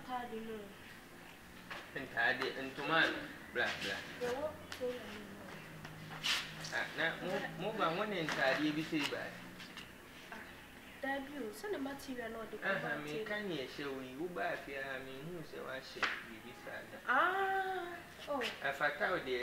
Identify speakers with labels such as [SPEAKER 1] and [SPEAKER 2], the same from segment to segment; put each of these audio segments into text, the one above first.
[SPEAKER 1] Entirely into man, black. Now, move on one entirely be said by.
[SPEAKER 2] Debut, send a material or the
[SPEAKER 1] can you show you buy fear? I mean, who say I should be beside?
[SPEAKER 2] Oh,
[SPEAKER 1] I thought dear.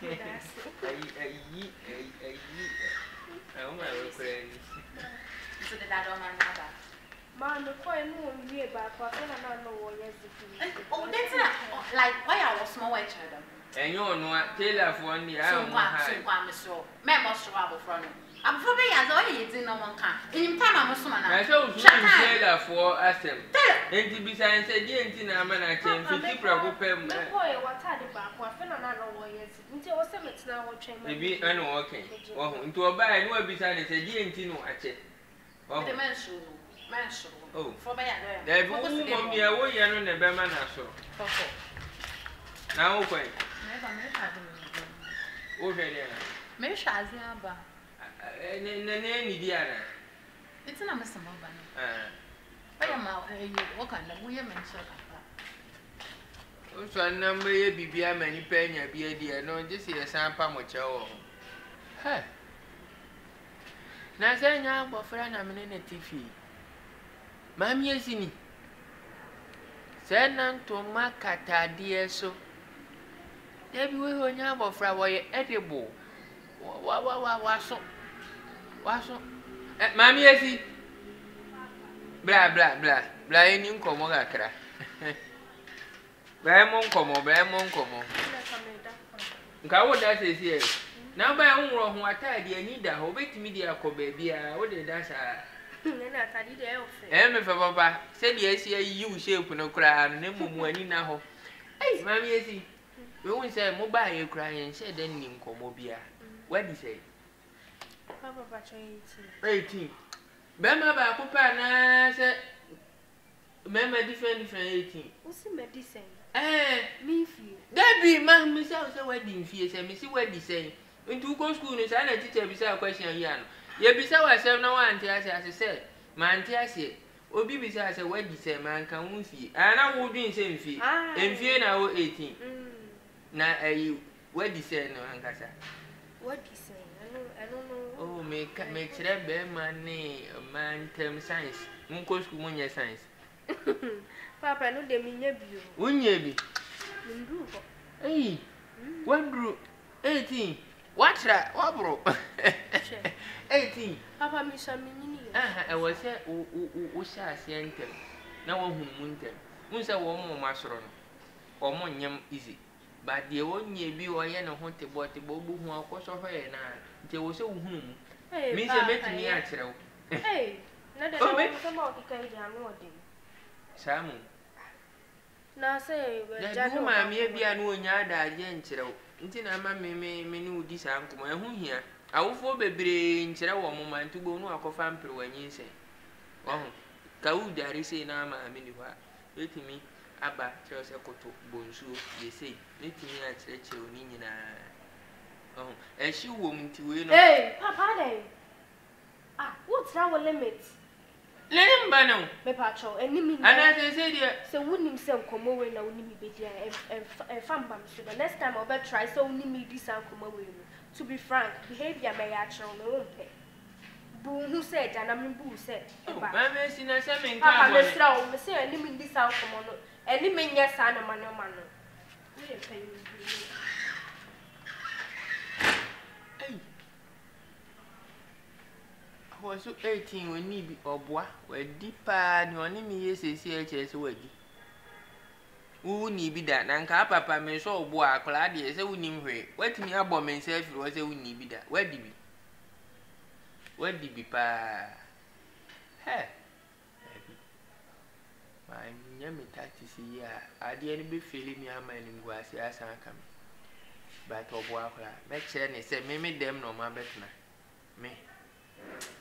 [SPEAKER 1] Oh, my friend.
[SPEAKER 3] So that I don't know.
[SPEAKER 2] Man, the coin won't be about what I don't know what yesterday.
[SPEAKER 3] Oh, that's like why I was small white child.
[SPEAKER 1] And you know what? Taylor for 1 year. I'm
[SPEAKER 3] so. Mamma was trouble from him. I'm for me as all you didn't know one can. In time, I'm a woman.
[SPEAKER 1] I told Taylor for us. And to be signed, said, Yentina, man, I came 50 problem.
[SPEAKER 2] Boy, what had the back? What I don't know what yesterday. Until 7 now,
[SPEAKER 1] maybe unwalking. Oh, into a buy and what beside it, said Yentino at it. Oh, the man should. Oh, for my there won't be a way on the Berman. Now, okay. Okay,
[SPEAKER 3] maybe Shazia.
[SPEAKER 1] Any Diana.
[SPEAKER 3] It's not Mr. Mobile. I am out here. What kind of women so
[SPEAKER 1] a number be a many penny, be a dear, no, just here, some pamocho. Hey. Now, say now, but for an amenity fee. Mammy, is in it. Send none to Macata, dear, so. There be we on your flower edible. What's so? Mammy, is it? Blah, blah, blah, blah, in Incomogacra. Bramon como. Go that is here. Now by own wrong, what I need a hobbit media co baby. What did that say? Papa said, yes, you shape no cry, and no more now. Hey, Mammy, is he? We won't say mobile crying, said then in Comobia. What do you say?
[SPEAKER 2] Papa,
[SPEAKER 1] 18. Bema Papa, said, Member different 18.
[SPEAKER 2] What's the medicine?
[SPEAKER 1] Me fee. That be my myself, so wedding fees, and Missy Weddy say. Into go school is an teacher beside question yan. Ye beside myself no one as I said. Man, I say, or be besides a wedding say, man can fee. And I would be same fee. And fear now 18. Now a wedding say no, Ancassa.
[SPEAKER 2] What you say? I don't know.
[SPEAKER 1] Oh, make that bear money, man, term science. Munko school when your science.
[SPEAKER 2] Papa, no, they mean you.
[SPEAKER 1] Wouldn't you be? Hey, 1 group 18. What's that? What broke? 18.
[SPEAKER 2] Papa, Miss Amini.
[SPEAKER 1] I was said, what's I saying? No one who won't tell. Once a woman, master or more yam easy. But the one ye be or yan haunted bought the bobu who are cost of her and there was a whom. Miss a met me at you.
[SPEAKER 2] Hey, not that I come out to carry down one day.
[SPEAKER 1] Salmon.
[SPEAKER 2] Now say,
[SPEAKER 1] Jacoma may be a new yard, I didn't tell. Until I may know this uncle, my home here. I will for baby in Cherawa moment to go no alcohol when you say. Oh, Kaud, I say now, my miniwa. Let me, Abba, Chelsea Coto, Bonsu, they say. Let me at Rachel Nina. Oh, and she woman to win.
[SPEAKER 2] Hey, Papa, what's our limit?
[SPEAKER 1] Let him banner,
[SPEAKER 2] my patrol, and me.
[SPEAKER 1] And as I said,
[SPEAKER 2] so wouldn't himself come away now, only me, and fun bumps. The next time I'll bet try so only me this uncle away. To be frank, behavior may actually no pay. Boom, who said, and I'm Boo said,
[SPEAKER 1] my messing as I mean,
[SPEAKER 2] I'm a slow, Monsieur, and me this uncle, and me, yes, I'm a man.
[SPEAKER 1] I was 18 when you be or bois, where deeper, and your name is CHS wedding. Who need be that? And Papa may so bois, Claudia, so we need way. What me about myself was a we need be that. Where did be? Where did be, pa? Hey, my yummy taxi, I didn't be feeling me a man in Guasi as I come. But, oh, bois, make sure they say, me them no, my better. Me.